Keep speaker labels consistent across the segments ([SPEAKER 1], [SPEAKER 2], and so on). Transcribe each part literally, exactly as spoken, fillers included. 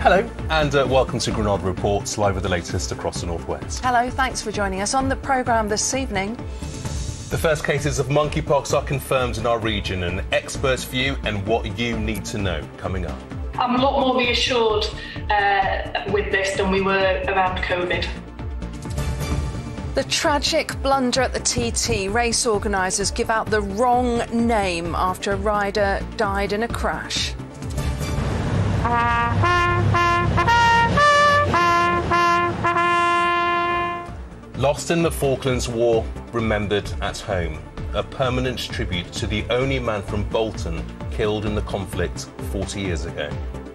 [SPEAKER 1] Hello and uh, welcome to Granada Reports, live with the latest across the northwest.
[SPEAKER 2] Hello, thanks for joining us. On the programme this evening,
[SPEAKER 1] the first cases of monkeypox are confirmed in our region, an expert's view and what you need to know coming up.
[SPEAKER 3] I'm a lot more reassured uh, with this than we were around COVID.
[SPEAKER 2] The tragic blunder at the T T. Race organisers give out the wrong name after a rider died in a crash.
[SPEAKER 1] Lost in the Falklands War, remembered at home. A permanent tribute to the only man from Bolton killed in the conflict forty years ago.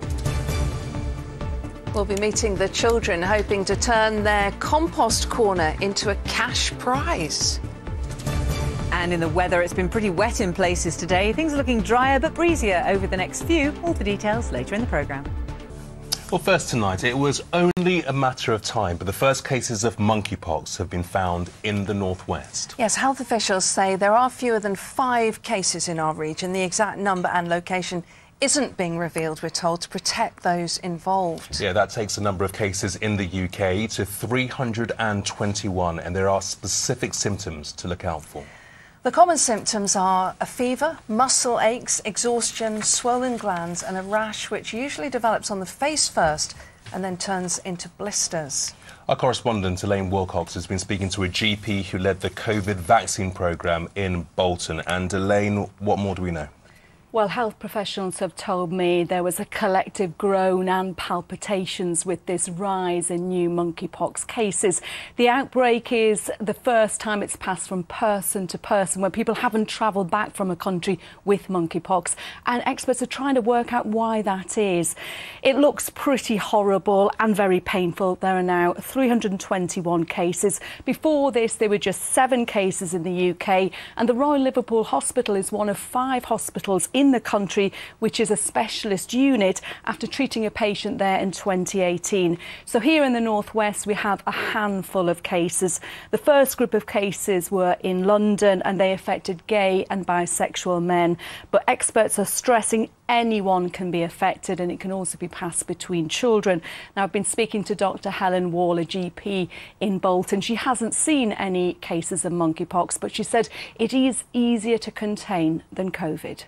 [SPEAKER 2] We'll be meeting the children hoping to turn their compost corner into a cash prize.
[SPEAKER 4] And in the weather, it's been pretty wet in places today. Things are looking drier but breezier over the next few. All the details later in the programme.
[SPEAKER 1] Well, first tonight, it was only a matter of time, but the first cases of monkeypox have been found in the northwest.
[SPEAKER 2] Yes, health officials say there are fewer than five cases in our region. The exact number and location isn't being revealed, we're told, to protect those involved.
[SPEAKER 1] Yeah, that takes the number of cases in the U K to three hundred and twenty-one, and there are specific symptoms to look out for.
[SPEAKER 2] The common symptoms are a fever, muscle aches, exhaustion, swollen glands and a rash which usually develops on the face first and then turns into blisters.
[SPEAKER 1] Our correspondent Elaine Wilcox has been speaking to a G P who led the COVID vaccine programme in Bolton. And Elaine, what more do we know?
[SPEAKER 5] Well, health professionals have told me there was a collective groan and palpitations with this rise in new monkeypox cases. The outbreak is the first time it's passed from person to person, where people haven't travelled back from a country with monkeypox, and experts are trying to work out why that is. It looks pretty horrible and very painful. There are now three hundred and twenty-one cases. Before this, there were just seven cases in the U K, and the Royal Liverpool Hospital is one of five hospitals in the country which is a specialist unit after treating a patient there in twenty eighteen. So here in the northwest we have a handful of cases. The first group of cases were in London and they affected gay and bisexual men, but experts are stressing anyone can be affected and it can also be passed between children. Now, I've been speaking to Doctor Helen Wall, a G P in Bolton. She hasn't seen any cases of monkeypox, but she said it is easier to contain than COVID.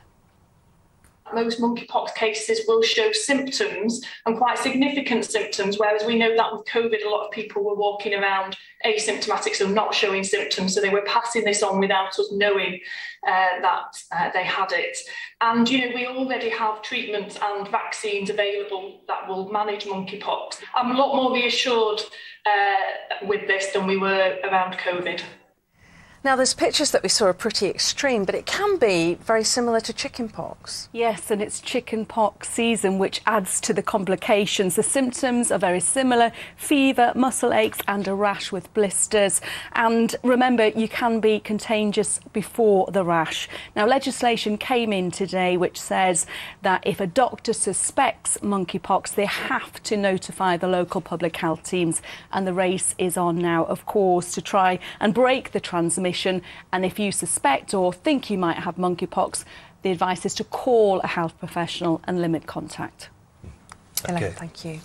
[SPEAKER 3] Most monkeypox cases will show symptoms and quite significant symptoms, whereas we know that with COVID, a lot of people were walking around asymptomatic, so not showing symptoms. So they were passing this on without us knowing uh, that uh, they had it. And, you know, we already have treatments and vaccines available that will manage monkeypox. I'm a lot more reassured uh, with this than we were around COVID.
[SPEAKER 2] Now, those pictures that we saw are pretty extreme, but it can be very similar to chickenpox.
[SPEAKER 5] Yes, and it's chickenpox season, which adds to the complications. The symptoms are very similar: fever, muscle aches and a rash with blisters. And remember, you can be contagious before the rash. Now, legislation came in today which says that if a doctor suspects monkeypox, they have to notify the local public health teams. And the race is on now, of course, to try and break the transmission. And if you suspect or think you might have monkeypox, the advice is to call a health professional and limit contact.
[SPEAKER 2] Okay. Elaine, thank you.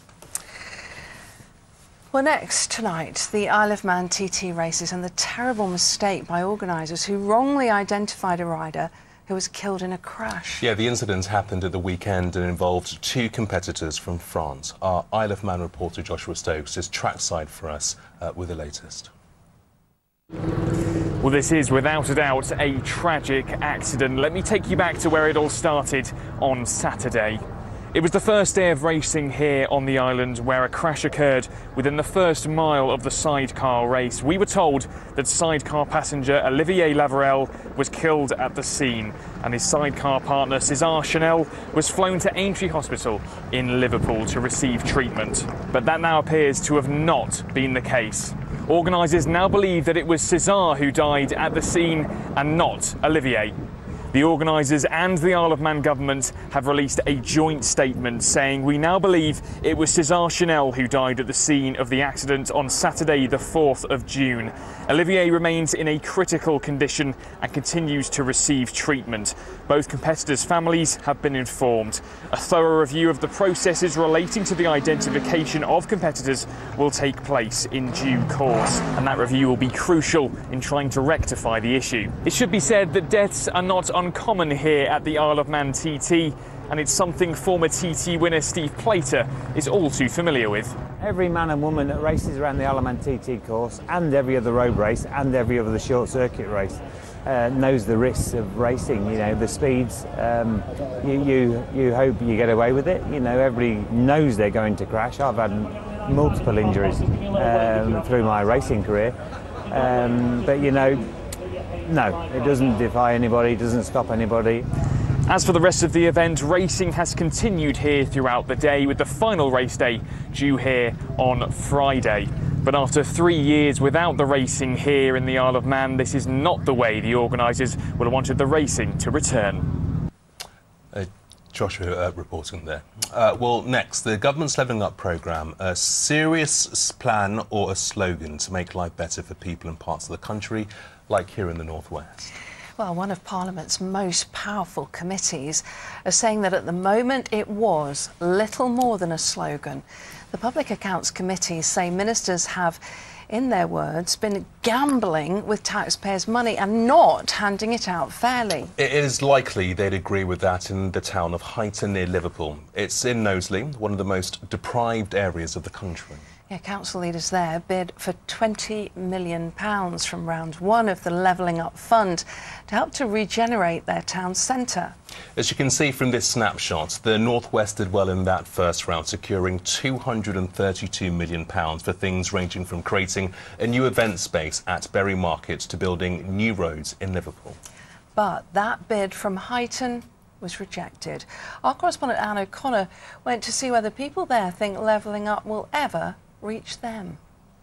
[SPEAKER 2] Well, next tonight, the Isle of Man T T races and the terrible mistake by organisers who wrongly identified a rider who was killed in a crash.
[SPEAKER 1] Yeah, the incident happened at the weekend and involved two competitors from France. Our Isle of Man reporter Joshua Stokes is trackside for us uh, with the latest.
[SPEAKER 6] Well, this is without a doubt a tragic accident. Let me take you back to where it all started on Saturday. It was the first day of racing here on the island where a crash occurred within the first mile of the sidecar race. We were told that sidecar passenger Olivier Lavarelle was killed at the scene and his sidecar partner César Chanel was flown to Aintree Hospital in Liverpool to receive treatment. But that now appears to have not been the case. Organisers now believe that it was César who died at the scene and not Olivier. The organisers and the Isle of Man government have released a joint statement saying, "We now believe it was César Chanel who died at the scene of the accident on Saturday the fourth of June. Olivier remains in a critical condition and continues to receive treatment. Both competitors' families have been informed. A thorough review of the processes relating to the identification of competitors will take place in due course, and that review will be crucial in trying to rectify the issue." It should be said that deaths are not uncommon here at the Isle of Man T T, and it's something former T T winner Steve Plater is all too familiar with.
[SPEAKER 7] Every man and woman that races around the Isle of Man T T course and every other road race and every other short circuit race uh, knows the risks of racing. You know, the speeds, um, you, you, you hope you get away with it. You know, everybody knows they're going to crash. I've had multiple injuries um, through my racing career, um, but you know, no, it doesn't defy anybody, it doesn't stop anybody.
[SPEAKER 6] As for the rest of the event, racing has continued here throughout the day, with the final race day due here on Friday. But after three years without the racing here in the Isle of Man, this is not the way the organisers would have wanted the racing to return.
[SPEAKER 1] Uh, Joshua uh, reporting there. Uh, well, next, the government's Levelling Up programme, a serious plan or a slogan to make life better for people in parts of the country, like here in the northwest.
[SPEAKER 2] Well, one of Parliament's most powerful committees is saying that at the moment it was little more than a slogan. The Public Accounts Committee say ministers have, in their words, been gambling with taxpayers' money and not handing it out fairly.
[SPEAKER 1] It is likely they'd agree with that in the town of Huyton near Liverpool. It's in Knowsley, one of the most deprived areas of the country.
[SPEAKER 2] Yeah, council leaders there bid for twenty million pounds from round one of the Levelling Up Fund to help to regenerate their town centre.
[SPEAKER 1] As you can see from this snapshot, the North West did well in that first round, securing two hundred and thirty-two million pounds for things ranging from creating a new event space at Bury Market to building new roads in Liverpool.
[SPEAKER 2] But that bid from Huyton was rejected. Our correspondent Anne O'Connor went to see whether people there think Levelling Up will ever reach them.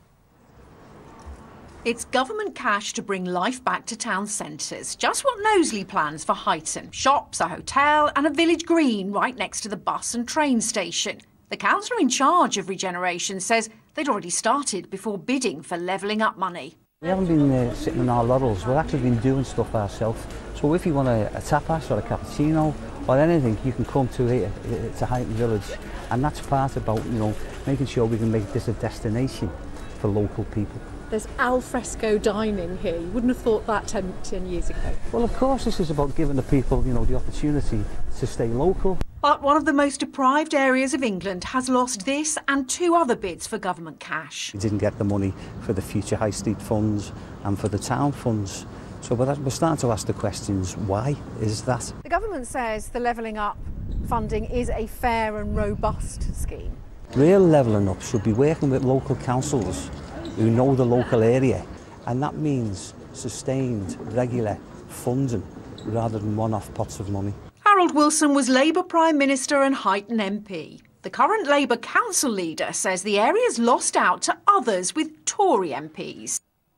[SPEAKER 8] It's government cash to bring life back to town centres. Just what Knowsley plans for Huyton. Shops, a hotel and a village green right next to the bus and train station. The councillor in charge of regeneration says they'd already started before bidding for Levelling Up money.
[SPEAKER 9] We haven't been uh, sitting on our laurels, we've actually been doing stuff ourselves. So if you want a, a tapas or a cappuccino or anything, you can come to here, to Huyton Village. And that's part about, you know, making sure we can make this a destination for local people.
[SPEAKER 10] There's al fresco dining here. You wouldn't have thought that ten, ten years ago.
[SPEAKER 9] Well, of course, this is about giving the people, you know, the opportunity to stay local.
[SPEAKER 8] But one of the most deprived areas of England has lost this and two other bids for government cash.
[SPEAKER 9] We didn't get the money for the future high street funds and for the town funds. So we're starting to ask the questions, why is that?
[SPEAKER 10] The government says the Levelling Up funding is a fair and robust scheme.
[SPEAKER 9] Real Levelling Up should be working with local councils who know the local area, and that means sustained, regular funding rather than one-off pots of money.
[SPEAKER 8] Harold Wilson was Labour Prime Minister and Huyton M P. The current Labour council leader says the area's lost out to others with Tory M Ps.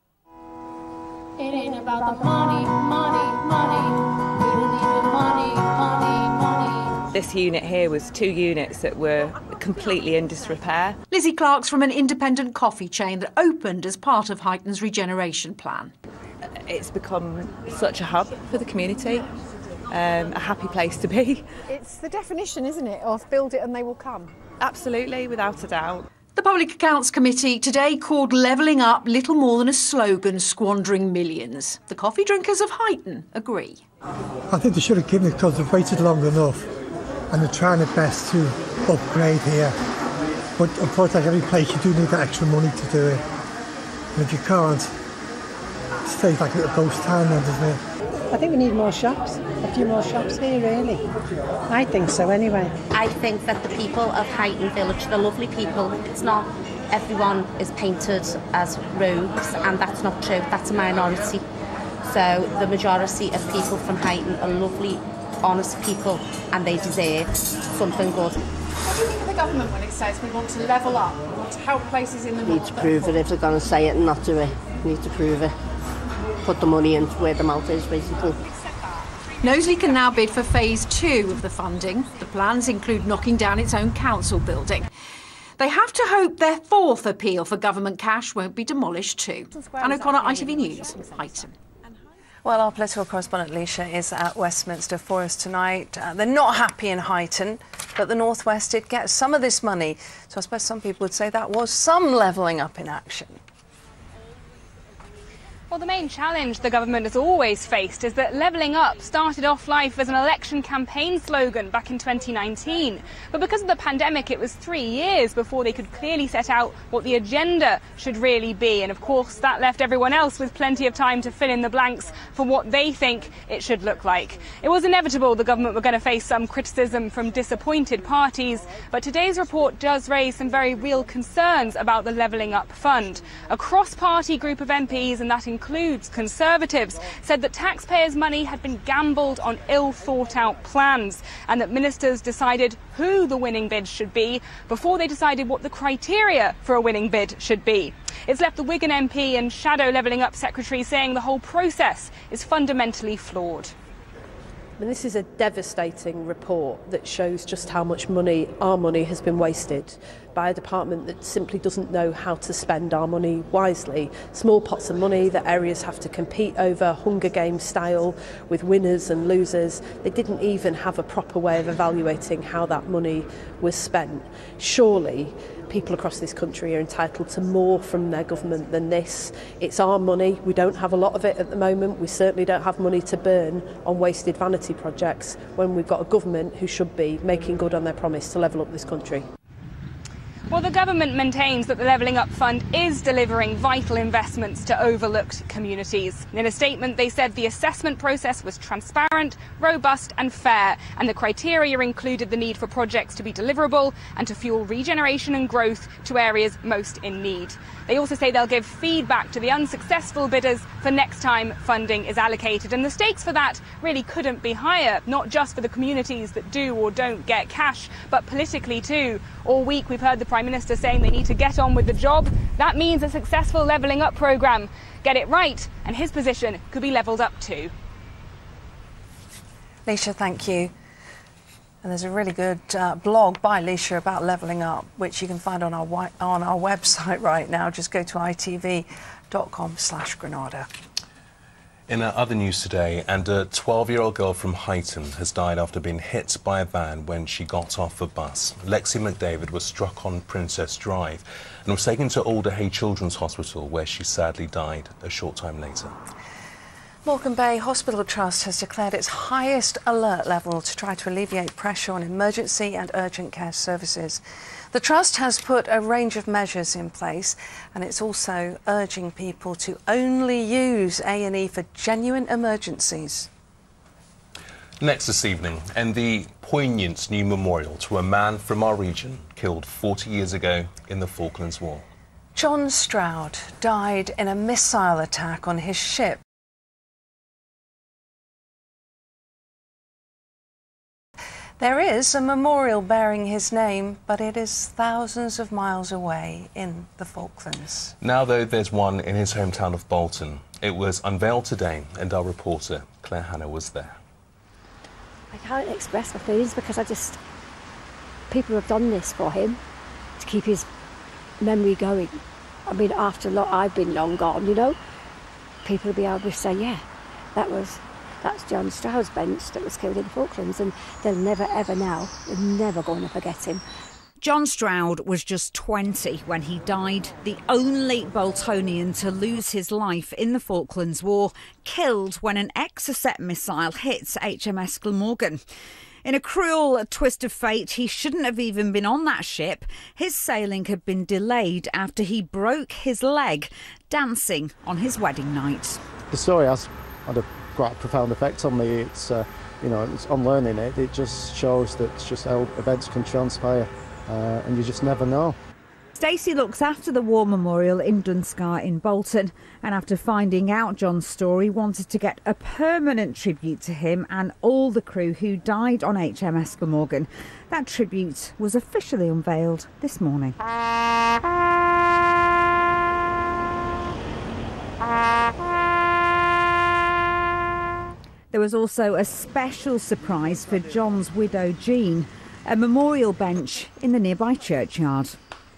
[SPEAKER 11] It ain't about the money, money, money. We don't need the money, money, money.
[SPEAKER 12] This unit here was two units that were completely in disrepair.
[SPEAKER 8] Lizzie Clark's from an independent coffee chain that opened as part of Huyton's regeneration plan.
[SPEAKER 12] It's become such a hub for the community, um, a happy place to be.
[SPEAKER 10] It's the definition, isn't it, of build it and they will come?
[SPEAKER 12] Absolutely, without a doubt.
[SPEAKER 8] The Public Accounts Committee today called Levelling Up little more than a slogan squandering millions. The coffee drinkers of Huyton agree.
[SPEAKER 13] I think they should have given it because they've waited long enough and they're trying their best to upgrade here. But unfortunately, every place you do need that extra money to do it. And if you can't, it stays like a little ghost town then, doesn't it?
[SPEAKER 14] I think we need more shops, a few more shops here, really. I think so, anyway.
[SPEAKER 15] I think that the people of Huyton Village, the lovely people, it's not everyone is painted as rogues, and that's not true. That's a minority. So the majority of people from Huyton are lovely, honest people, and they deserve something good.
[SPEAKER 10] What do you think of the government when it says we want to level up, we want to help places in the north?
[SPEAKER 16] Need to prove it if they're going to say it and not do it. Need to prove it. Put the money in where the mouth is, basically.
[SPEAKER 8] Knowsley can now bid for phase two of the funding. The plans include knocking down its own council building. They have to hope their fourth appeal for government cash won't be demolished too. Anne O'Connor, I T V News, Huyton.
[SPEAKER 2] Well, our political correspondent Leisha is at Westminster for us tonight. Uh, they're not happy in Huyton, but the North West did get some of this money. So I suppose some people would say that was some levelling up in action.
[SPEAKER 17] Well, the main challenge the government has always faced is that levelling up started off life as an election campaign slogan back in twenty nineteen. But because of the pandemic, it was three years before they could clearly set out what the agenda should really be. And of course, that left everyone else with plenty of time to fill in the blanks for what they think it should look like. It was inevitable the government were going to face some criticism from disappointed parties, but today's report does raise some very real concerns about the levelling up fund. A cross-party group of M Ps, and that includes Conservatives, said that taxpayers' money had been gambled on ill-thought-out plans and that ministers decided who the winning bid should be before they decided what the criteria for a winning bid should be. It's left the Wigan M P and Shadow Levelling Up Secretary saying the whole process is fundamentally flawed.
[SPEAKER 18] I mean, this is a devastating report that shows just how much money, our money, has been wasted by a department that simply doesn't know how to spend our money wisely. Small pots of money that areas have to compete over, Hunger Games style, with winners and losers. They didn't even have a proper way of evaluating how that money was spent. Surely people across this country are entitled to more from their government than this. It's our money. We don't have a lot of it at the moment. We certainly don't have money to burn on wasted vanity projects when we've got a government who should be making good on their promise to level up this country.
[SPEAKER 17] Well, the government maintains that the Levelling Up Fund is delivering vital investments to overlooked communities. In a statement, they said the assessment process was transparent, robust and fair, and the criteria included the need for projects to be deliverable and to fuel regeneration and growth to areas most in need. They also say they'll give feedback to the unsuccessful bidders for next time funding is allocated, and the stakes for that really couldn't be higher, not just for the communities that do or don't get cash, but politically too. All week we've heard the Prime Minister saying they need to get on with the job. That means a successful levelling up programme. Get it right and his position could be levelled up too.
[SPEAKER 2] Leisha, thank you. And there's a really good uh, blog by Leisha about levelling up, which you can find on our on our website right now. Just go to I T V dot com slash Granada.
[SPEAKER 1] In uh, other news today, and a twelve-year-old girl from Huyton has died after being hit by a van when she got off a bus. Lexi McDavid was struck on Princess Drive and was taken to Alderhay Children's Hospital, where she sadly died a short time later.
[SPEAKER 2] Morecambe Bay Hospital Trust has declared its highest alert level to try to alleviate pressure on emergency and urgent care services. The Trust has put a range of measures in place, and it's also urging people to only use A and E for genuine emergencies.
[SPEAKER 1] Next this evening, and the poignant new memorial to a man from our region killed forty years ago in the Falklands War.
[SPEAKER 2] John Stroud died in a missile attack on his ship. There is a memorial bearing his name, but it is thousands of miles away in the Falklands.
[SPEAKER 1] Now, though, there's one in his hometown of Bolton. It was unveiled today, and our reporter, Claire Hannah, was there.
[SPEAKER 19] I can't express my feelings because I just... people have done this for him to keep his memory going. I mean, after a lot, I've been long gone, you know. People will be able to say, yeah, that was... that's John Stroud's bench that was killed in the Falklands, and they'll never ever now, they're never going to forget him.
[SPEAKER 20] John Stroud was just twenty when he died, the only Boltonian to lose his life in the Falklands War, killed when an Exocet missile hit H M S Glamorgan. In a cruel twist of fate, he shouldn't have even been on that ship. His sailing had been delayed after he broke his leg dancing on his wedding night.
[SPEAKER 21] The story has had a quite a profound effect on me. It's, uh, you know, it's on learning it. It just shows that it's just how events can transpire, uh, and you just never know.
[SPEAKER 20] Stacey looks after the War Memorial in Dunscar in Bolton, and after finding out John's story, wanted to get a permanent tribute to him and all the crew who died on H M S Glamorgan. That tribute was officially unveiled this morning. There was also a special surprise for John's widow Jean, a memorial bench in the nearby churchyard.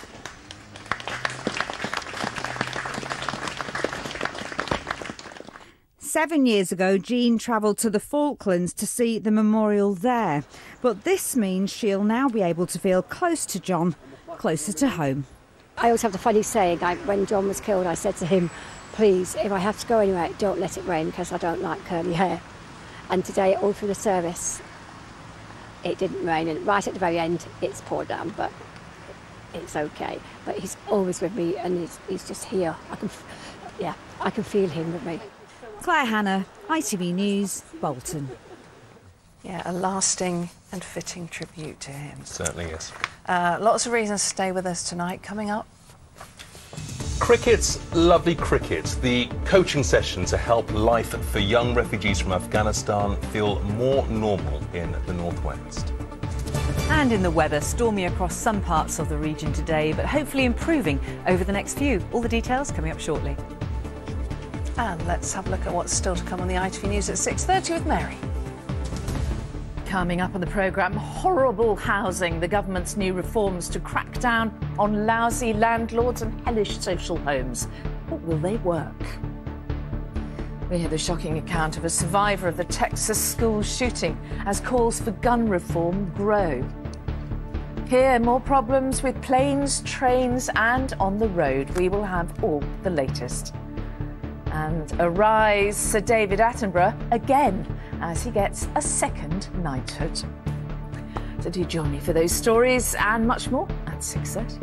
[SPEAKER 20] Seven years ago, Jean travelled to the Falklands to see the memorial there. But this means she'll now be able to feel close to John, closer to home.
[SPEAKER 19] I always have the funny saying, I, when John was killed, I said to him, please, if I have to go anywhere, don't let it rain, because I don't like curly hair. And today, all through the service, it didn't rain, and right at the very end, it's poured down, but it's okay. But he's always with me, and he's, he's just here. I can, yeah, I can feel him with me.
[SPEAKER 20] Claire Hannah, I T V News, Bolton.
[SPEAKER 2] Yeah, a lasting and fitting tribute to him.
[SPEAKER 1] Certainly is.
[SPEAKER 2] Uh, lots of reasons to stay with us tonight. Coming up.
[SPEAKER 1] Cricket's lovely cricket. The coaching session to help life for young refugees from Afghanistan feel more normal in the northwest.
[SPEAKER 4] And in the weather, stormy across some parts of the region today, but hopefully improving over the next few. All the details coming up shortly.
[SPEAKER 2] And let's have a look at what's still to come on the I T V News at six thirty with Mary.
[SPEAKER 22] Coming up on the programme, horrible housing, the government's new reforms to crack down on lousy landlords and hellish social homes. But will they work? We hear the shocking account of a survivor of the Texas school shooting as calls for gun reform grow. Here, more problems with planes, trains and on the road. We will have all the latest. And arise Sir David Attenborough again as he gets a second knighthood. So do join me for those stories and much more at six thirty.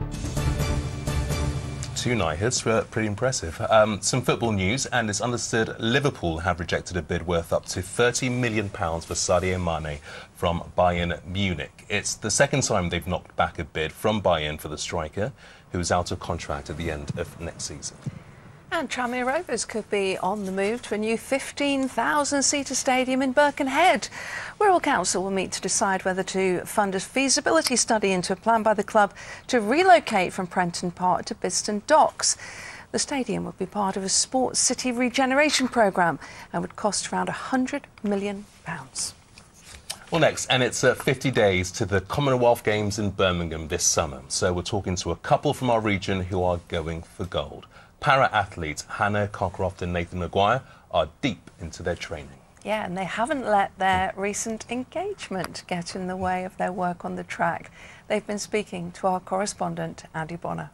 [SPEAKER 1] Two knighthoods were pretty impressive. Um, some football news, and it's understood Liverpool have rejected a bid worth up to thirty million pounds for Sadio Mane from Bayern Munich. It's the second time they've knocked back a bid from Bayern for the striker, who is out of contract at the end of next season.
[SPEAKER 2] And Tranmere Rovers could be on the move to a new fifteen thousand seater stadium in Birkenhead. Wirral Council will meet to decide whether to fund a feasibility study into a plan by the club to relocate from Prenton Park to Biston Docks. The stadium would be part of a sports city regeneration programme and would cost around one hundred million pounds.
[SPEAKER 1] Well, next, and it's uh, fifty days to the Commonwealth Games in Birmingham this summer. So we're talking to a couple from our region who are going for gold. Para-athletes Hannah Cockcroft and Nathan Maguire are deep into their training.
[SPEAKER 2] Yeah, and they haven't let their recent engagement get in the way of their work on the track. They've been speaking to our correspondent, Andy Bonner.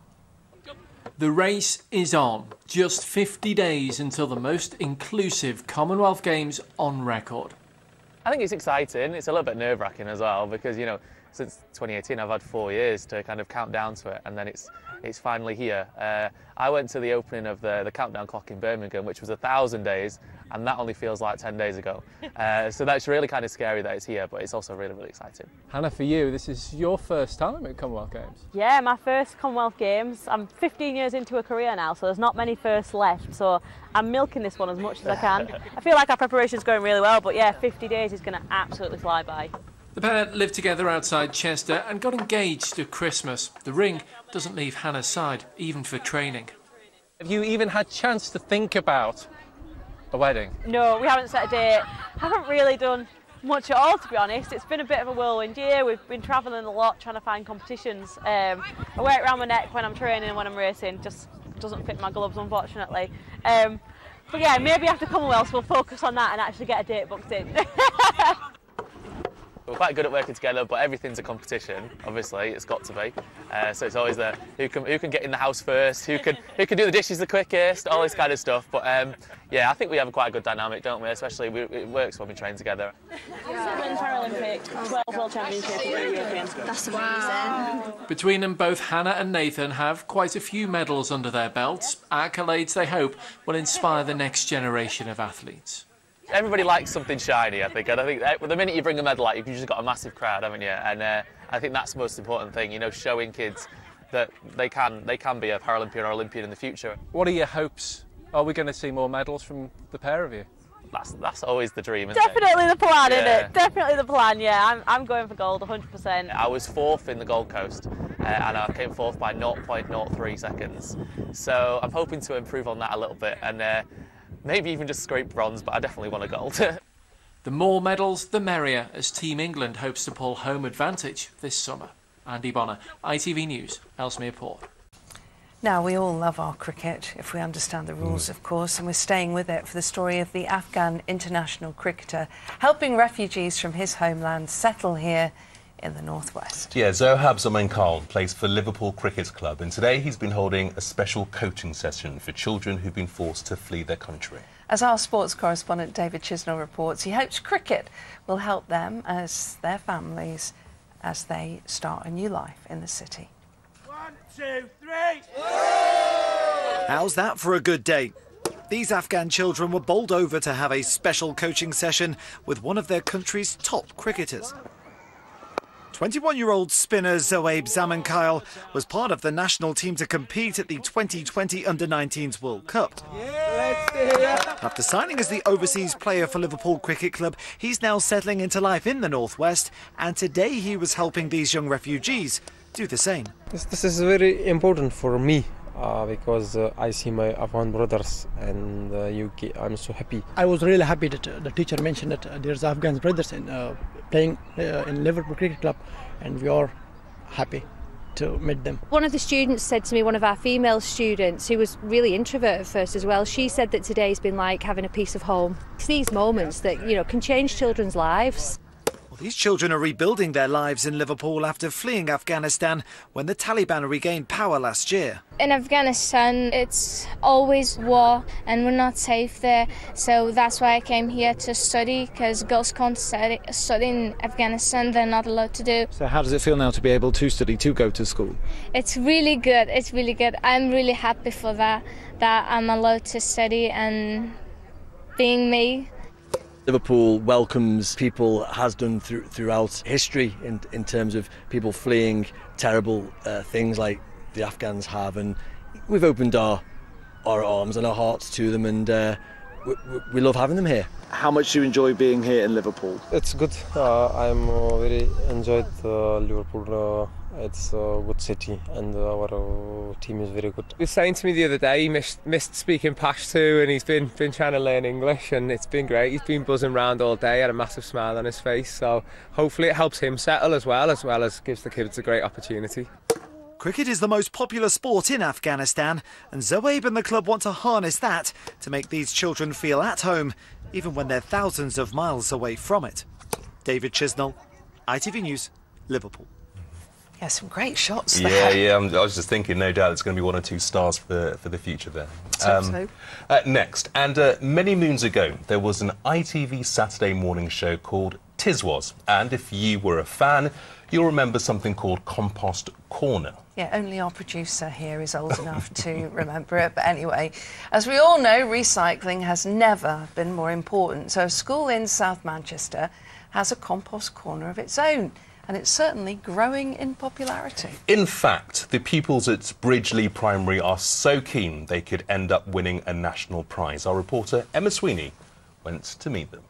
[SPEAKER 23] The race is on, just fifty days until the most inclusive Commonwealth Games on record.
[SPEAKER 24] I think it's exciting. It's a little bit nerve-wracking as well because, you know, since twenty eighteen I've had four years to kind of count down to it, and then it's it's finally here. Uh, I went to the opening of the, the countdown clock in Birmingham, which was a thousand days, and that only feels like ten days ago. Uh, so that's really kind of scary that it's here, but it's also really, really exciting.
[SPEAKER 25] Hannah, for you, this is your first time at Commonwealth Games.
[SPEAKER 26] Yeah, my first Commonwealth Games. I'm fifteen years into a career now, so there's not many firsts left, so I'm milking this one as much as I can. I feel like our preparation's going really well, but yeah, fifty days is going to absolutely fly by.
[SPEAKER 23] The pair lived together outside Chester and got engaged at Christmas. The ring doesn't leave Hannah's side, even for training.
[SPEAKER 25] Have you even had a chance to think about a wedding?
[SPEAKER 26] No, we haven't set a date. Haven't really done much at all, to be honest. It's been a bit of a whirlwind year. We've been travelling a lot, trying to find competitions. Um, I wear it around my neck when I'm training and when I'm racing. Just doesn't fit my gloves, unfortunately. Um, but yeah, maybe after Commonwealth we'll focus on that and actually get a date booked in.
[SPEAKER 24] We're quite good at working together, but everything's a competition. Obviously, it's got to be. Uh, so it's always the who can who can get in the house first, who can who can do the dishes the quickest, all this kind of stuff. But um, yeah, I think we have a quite a good dynamic, don't we? Especially we, it works when we train together.
[SPEAKER 26] Seven Paralympic, twelve World Championships, European. That's amazing.
[SPEAKER 23] Between them, both Hannah and Nathan have quite a few medals under their belts. Accolades they hope will inspire the next generation of athletes.
[SPEAKER 24] Everybody likes something shiny, I think. And I think that, well, the minute you bring a medal out, you've usually got a massive crowd, haven't you? And uh, I think that's the most important thing, you know, showing kids that they can they can be a Paralympian or Olympian in the future.
[SPEAKER 25] What are your hopes? Are we going to see more medals from the pair of you?
[SPEAKER 24] That's that's always the dream, isn't
[SPEAKER 26] Definitely
[SPEAKER 24] it?
[SPEAKER 26] the plan,
[SPEAKER 24] yeah.
[SPEAKER 26] isn't it? Definitely the plan, yeah. I'm, I'm going for gold, one hundred percent.
[SPEAKER 24] I was fourth in the Gold Coast, uh, and I came fourth by zero point zero three seconds. So I'm hoping to improve on that a little bit, and uh, maybe even just scrape bronze, but I definitely want a gold.
[SPEAKER 23] The more medals, the merrier, as Team England hopes to pull home advantage this summer. Andy Bonner, I T V News, Ellesmere Port.
[SPEAKER 2] Now, we all love our cricket, if we understand the rules, of course, and we're staying with it for the story of the Afghan international cricketer helping refugees from his homeland settle here in the northwest.
[SPEAKER 1] Yeah, Zohab Zamenkal plays for Liverpool Cricket Club, and today he's been holding a special coaching session for children who've been forced to flee their country.
[SPEAKER 2] As our sports correspondent David Chisnell reports, he hopes cricket will help them as their families as they start a new life in the city.
[SPEAKER 3] One, two, three! How's that for a good day? These Afghan children were bowled over to have a special coaching session with one of their country's top cricketers. twenty-one-year-old spinner Zohab Zamenkal was part of the national team to compete at the twenty twenty under nineteens World Cup. After signing as the overseas player for Liverpool Cricket Club, he's now settling into life in the northwest, and today he was helping these young refugees do the same.
[SPEAKER 5] This, this is very important for me uh, because uh, I see my Afghan brothers and uh, U K. I'm so happy.
[SPEAKER 6] I was really happy that uh, the teacher mentioned that uh, there's Afghan brothers in, uh, playing uh, in Liverpool Cricket Club, and we are happy to meet them.
[SPEAKER 7] One of the students said to me, one of our female students, who was really introverted at first as well, she said that today's been like having a piece of home. It's these moments that, you know, can change children's lives.
[SPEAKER 3] Well, these children are rebuilding their lives in Liverpool after fleeing Afghanistan when the Taliban regained power last year.
[SPEAKER 9] In Afghanistan, it's always war and we're not safe there. So that's why I came here to study, because girls can't study, study in Afghanistan, they're not allowed to do.
[SPEAKER 3] So how does it feel now to be able to study, to go to school?
[SPEAKER 9] It's really good, it's really good. I'm really happy for that, that I'm allowed to study and being me.
[SPEAKER 11] Liverpool welcomes people, has done through, throughout history in, in terms of people fleeing terrible uh, things like the Afghans have, and we've opened our, our arms and our hearts to them, and uh, we, we love having them here.
[SPEAKER 3] How much do you enjoy being here in Liverpool?
[SPEAKER 5] It's good. Uh, I'm uh, very enjoyed uh, Liverpool. Uh, it's a good city and our uh, team is very good.
[SPEAKER 27] He was saying to me the other day he missed, missed speaking Pashto, and he's been, been trying to learn English, and it's been great. He's been buzzing around all day, had a massive smile on his face, so hopefully it helps him settle as well, as well as gives the kids a great opportunity.
[SPEAKER 3] Cricket is the most popular sport in Afghanistan, and Zohab and the club want to harness that to make these children feel at home, even when they're thousands of miles away from it. David Chisnell, I T V News, Liverpool.
[SPEAKER 2] Yeah, some great shots
[SPEAKER 1] Yeah,
[SPEAKER 2] there.
[SPEAKER 1] yeah. I'm, I was just thinking, no doubt it's going to be one or two stars for for the future there.
[SPEAKER 2] Um, so.
[SPEAKER 1] uh, next, and uh, many moons ago, there was an I T V Saturday morning show called Tiswas, and if you were a fan, you'll remember something called Compost Corner.
[SPEAKER 2] Yeah, only our producer here is old enough to remember it. But anyway, as we all know, recycling has never been more important. So a school in South Manchester has a compost corner of its own, and it's certainly growing in popularity.
[SPEAKER 1] In fact, the pupils at Bridgeley Primary are so keen they could end up winning a national prize. Our reporter Emma Sweeney went to meet them.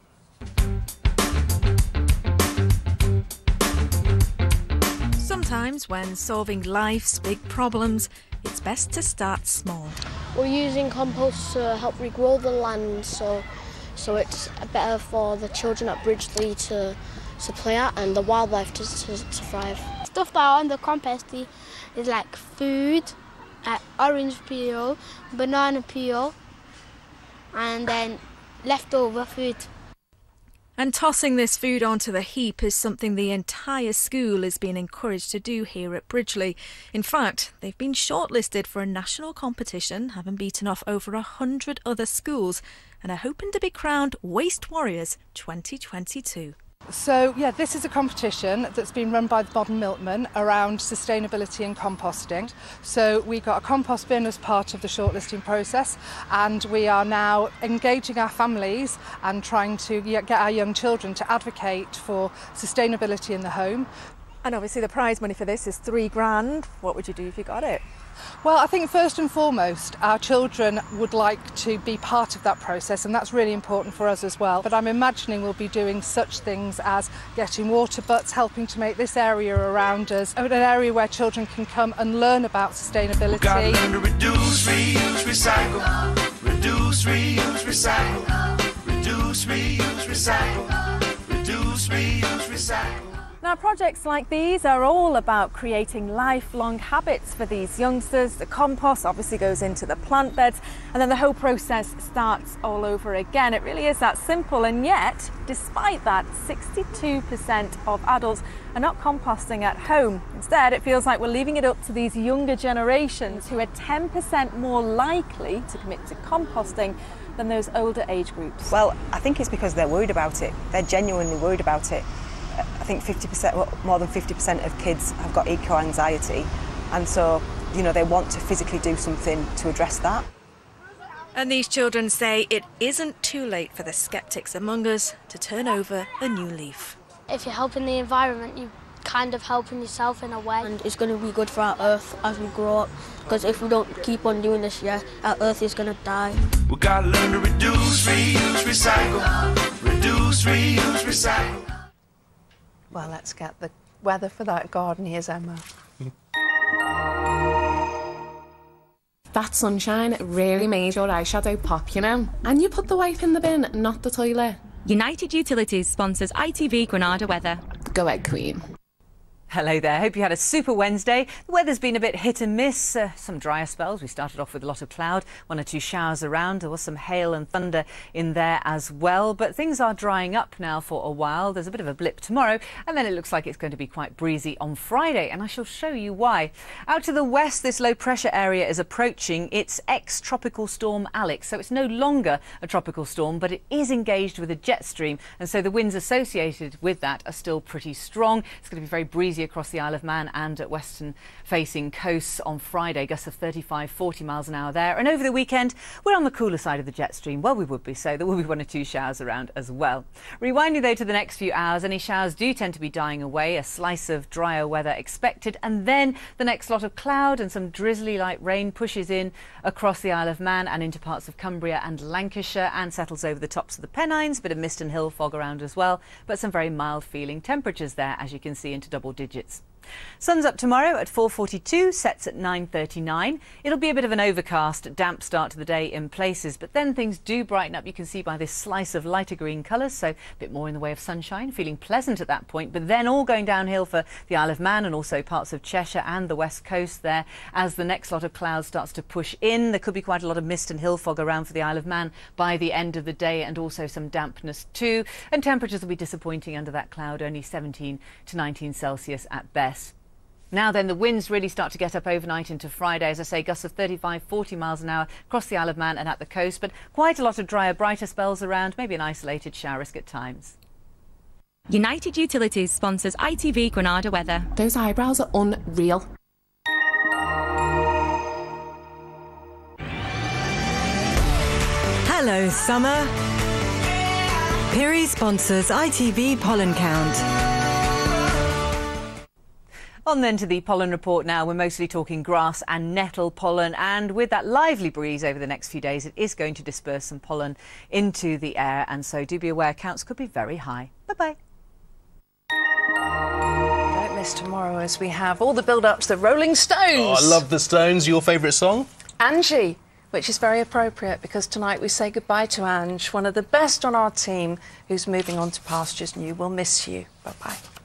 [SPEAKER 28] Sometimes when solving life's big problems, it's best to start small.
[SPEAKER 29] We're using compost to help regrow the land, so so it's better for the children at Bridgeley to, to play at and the wildlife to, to, to thrive.
[SPEAKER 30] Stuff that are on the compost is like food, like orange peel, banana peel, and then leftover food.
[SPEAKER 28] And tossing this food onto the heap is something the entire school is being encouraged to do here at Bridgeley. In fact, they've been shortlisted for a national competition, having beaten off over a hundred other schools, and are hoping to be crowned Waste Warriors twenty twenty-two.
[SPEAKER 10] So, yeah, this is a competition that's been run by the Modern Milkman around sustainability and composting. So we got a compost bin as part of the shortlisting process, and we are now engaging our families and trying to get our young children to advocate for sustainability in the home.
[SPEAKER 31] And obviously the prize money for this is three grand. What would you do if you got it?
[SPEAKER 10] Well, I think first and foremost, our children would like to be part of that process, and that's really important for us as well. But I'm imagining we'll be doing such things as getting water butts, helping to make this area around us an area where children can come and learn about sustainability.
[SPEAKER 3] Gotta learn to reduce, reuse, recycle. Reduce, reuse, recycle. Reduce, reuse, recycle.
[SPEAKER 8] reduce, reuse, recycle.
[SPEAKER 31] Now, projects like these are all about creating lifelong habits for these youngsters. The compost obviously goes into the plant beds, and then the whole process starts all over again. It really is that simple, and yet, despite that, sixty-two percent of adults are not composting at home. Instead, it feels like we're leaving it up to these younger generations who are ten percent more likely to commit to composting than those older age groups.
[SPEAKER 12] Well, I think it's because they're worried about it. They're genuinely worried about it. I think fifty percent, well, more than fifty percent of kids have got eco-anxiety, and so, you know, they want to physically do something to address that.
[SPEAKER 28] And these children say it isn't too late for the sceptics among us to turn over a new leaf.
[SPEAKER 30] If you're helping the environment, you're kind of helping yourself in a way. And it's going to be good for our earth as we grow up, because if we don't keep on doing this, yeah, our earth is going to die.
[SPEAKER 8] We gotta learn to reduce, reuse, recycle. Reduce, reuse, recycle.
[SPEAKER 2] Well, let's get the weather for that garden. Here's Emma.
[SPEAKER 13] That sunshine really made your eyeshadow pop, you know. And you put the wipe in the bin, not the toilet.
[SPEAKER 14] United Utilities sponsors I T V Granada weather.
[SPEAKER 13] Go ahead, Queen.
[SPEAKER 4] Hello there, hope you had a super Wednesday. The weather's been a bit hit and miss, uh, some drier spells. We started off with a lot of cloud, one or two showers around. There was some hail and thunder in there as well, but things are drying up now for a while. There's a bit of a blip tomorrow, and then it looks like it's going to be quite breezy on Friday, and I shall show you why. Out to the west, this low pressure area is approaching its ex-tropical storm Alex, so it's no longer a tropical storm, but it is engaged with a jet stream, and so the winds associated with that are still pretty strong. It's going to be very breezy across the Isle of Man and at western facing coasts on Friday, gusts of thirty-five, forty miles an hour there. And over the weekend, we're on the cooler side of the jet stream. Well, we would be, so there will be one or two showers around as well. Rewinding though to the next few hours, any showers do tend to be dying away, a slice of drier weather expected, and then the next lot of cloud and some drizzly light rain pushes in across the Isle of Man and into parts of Cumbria and Lancashire and settles over the tops of the Pennines. Bit of mist and hill fog around as well, but some very mild feeling temperatures there, as you can see, into double digits. Sun's up tomorrow at four forty-two, sets at nine thirty-nine. It'll be a bit of an overcast, damp start to the day in places, but then things do brighten up. You can see by this slice of lighter green colours, so a bit more in the way of sunshine, feeling pleasant at that point, but then all going downhill for the Isle of Man and also parts of Cheshire and the west coast there as the next lot of clouds starts to push in. There could be quite a lot of mist and hill fog around for the Isle of Man by the end of the day, and also some dampness too, and temperatures will be disappointing under that cloud, only seventeen to nineteen Celsius at best. Now then, the winds really start to get up overnight into Friday. As I say, gusts of thirty-five, forty miles an hour across the Isle of Man and at the coast, but quite a lot of drier, brighter spells around, maybe an isolated shower risk at times.
[SPEAKER 14] United Utilities sponsors I T V Granada weather.
[SPEAKER 13] Those eyebrows are unreal.
[SPEAKER 15] Hello, summer. Piri sponsors I T V pollen count.
[SPEAKER 4] On then to the pollen report now. We're mostly talking grass and nettle pollen, and with that lively breeze over the next few days, it is going to disperse some pollen into the air, and so do be aware counts could be very high. Bye-bye.
[SPEAKER 2] Don't miss tomorrow as we have all the build-up to the Rolling Stones.
[SPEAKER 1] Oh, I love the Stones. Your favourite song?
[SPEAKER 2] Angie, which is very appropriate because tonight we say goodbye to Ange, one of the best on our team, who's moving on to pastures new. We'll miss you. Bye-bye.